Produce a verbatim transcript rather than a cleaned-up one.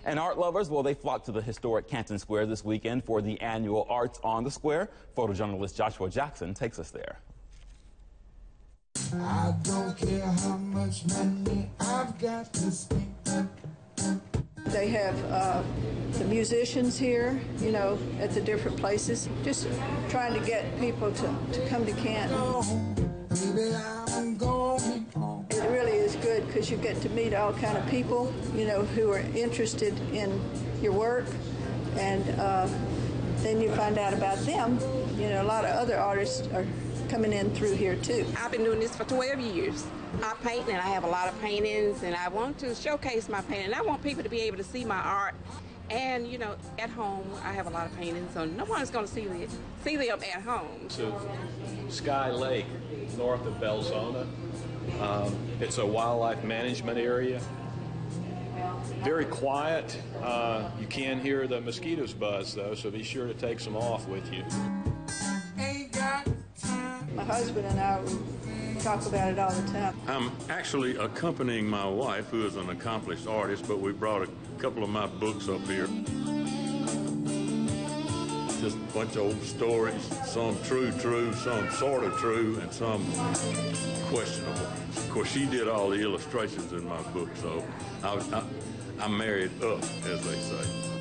And art lovers, well, they flocked to the historic Canton Square this weekend for the annual Arts on the Square. Photojournalist Joshua Jackson takes us there. I don't care how much money I've got to spend. They have uh, the musicians here, you know, at the different places, just trying to get people to, to come to Canton. Baby, I'm going home. It really is good because you get to meet all kind of people, you know, who are interested in your work, and uh, then you find out about them. You know, a lot of other artists are coming in through here too. I've been doing this for twelve years. I paint, and I have a lot of paintings, and I want to showcase my painting. I want people to be able to see my art. And, you know, at home, I have a lot of paintings, so no one's going to see them, see them at home. To Sky Lake, north of Belzona. Um, it's a wildlife management area. Very quiet. Uh, you can hear the mosquitoes buzz, though, so be sure to take some off with you. My husband and I talk about it all the time. I'm actually accompanying my wife, who is an accomplished artist, but we brought a couple of my books up here. Just a bunch of old stories, some true, true, some sort of true, and some questionable. Of course, she did all the illustrations in my book, so I, I, I married up, as they say.